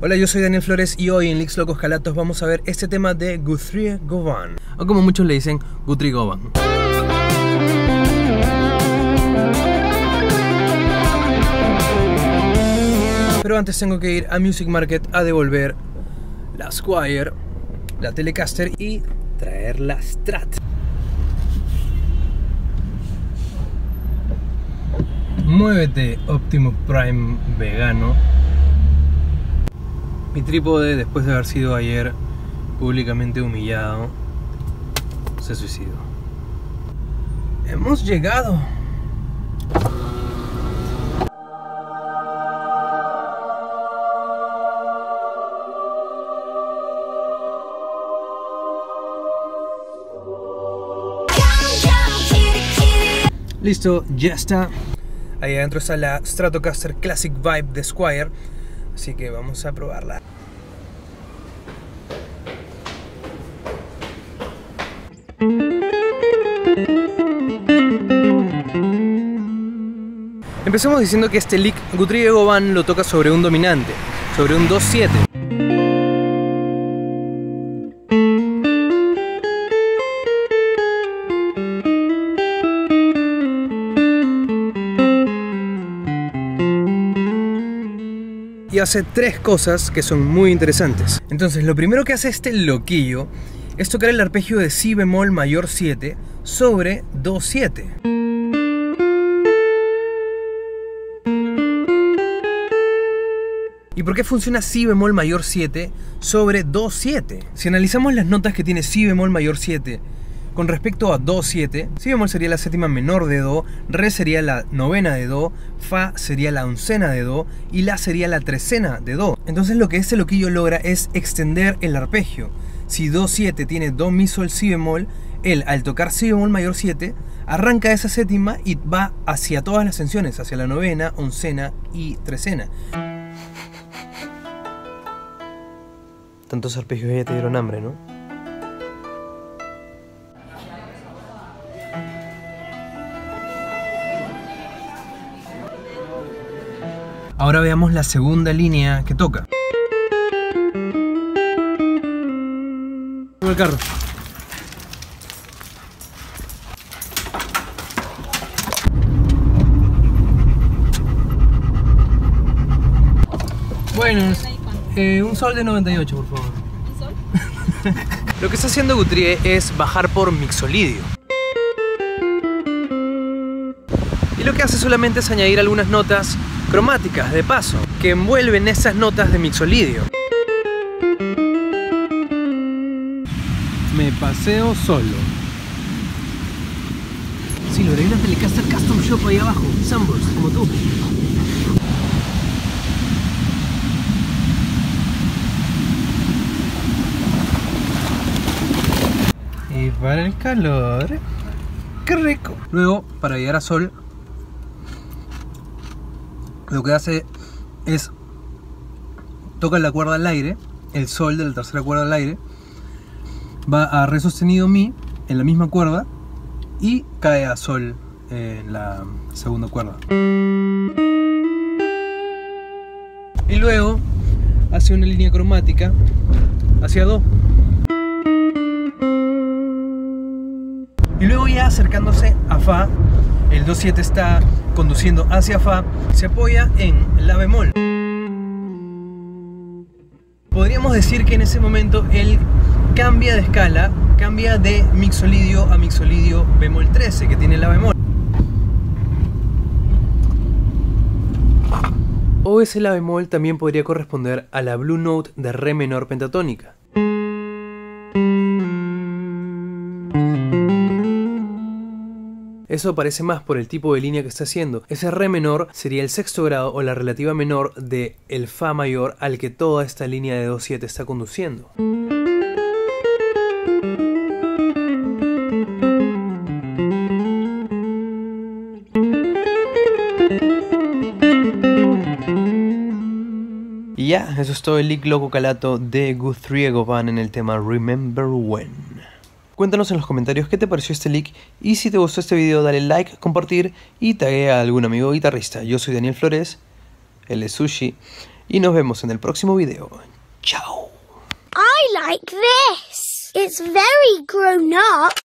Hola, yo soy Daniel Flores y hoy en Licks Locos Calatos vamos a ver este tema de Guthrie Govan, o como muchos le dicen, Guthrie Govan. Pero antes tengo que ir a Music Market a devolver la Squier, la Telecaster y traer la Strat. Muévete, Optimus Prime vegano. Mi trípode, después de haber sido ayer públicamente humillado, se suicidó. ¡Hemos llegado! Listo, ya está. Ahí adentro está la Stratocaster Classic Vibe de Squier, así que vamos a probarla. Empecemos diciendo que este lick Guthrie Govan lo toca sobre un dominante, sobre un 2-7. Y hace tres cosas que son muy interesantes. Entonces, lo primero que hace este loquillo es tocar el arpegio de si bemol mayor 7 sobre do 7. ¿Y por qué funciona si bemol mayor 7 sobre do 7? Si analizamos las notas que tiene si bemol mayor 7 con respecto a do 7, si bemol sería la séptima menor de do, re sería la novena de do, fa sería la oncena de do y la sería la trecena de do. Entonces lo que este loquillo logra es extender el arpegio. Si do 7 tiene do mi sol si bemol, él al tocar si bemol mayor 7 arranca esa séptima y va hacia todas las tensiones, hacia la novena, oncena y trecena. Tantos arpegios ya te dieron hambre, ¿no? Ahora veamos la segunda línea que toca. El carro. Bueno, un sol de 98, por favor. ¿Un sol? Lo que está haciendo Guthrie es bajar por mixolidio. Y lo que hace solamente es añadir algunas notas cromáticas de paso, que envuelven esas notas de mixolidio. Me paseo solo. Sí, lo haré una Telecaster Custom Shop ahí abajo, Sunburst, como tú. Y para el calor, ¡qué rico! Luego, para llegar a sol, lo que hace es toca la cuerda al aire, el sol de la tercera cuerda al aire, va a re sostenido mi en la misma cuerda y cae a sol en la segunda cuerda. Y luego hace una línea cromática hacia do. Y luego ya acercándose a fa, el do 7 está conduciendo hacia fa, se apoya en la bemol. Podríamos decir que en ese momento él cambia de escala, cambia de mixolidio a mixolidio bemol 13 que tiene la bemol. O ese la bemol también podría corresponder a la blue note de re menor pentatónica. Eso aparece más por el tipo de línea que está haciendo. Ese re menor sería el sexto grado o la relativa menor de el fa mayor al que toda esta línea de do 7 está conduciendo. Y ya, eso es todo el lick loco calato de Guthrie Govan en el tema Remember When. Cuéntanos en los comentarios qué te pareció este lick y si te gustó este video dale like, compartir y taguea a algún amigo guitarrista. Yo soy Daniel Flores, él es Sushi Y nos vemos en el próximo video. Chao. I like this. It's very grown up.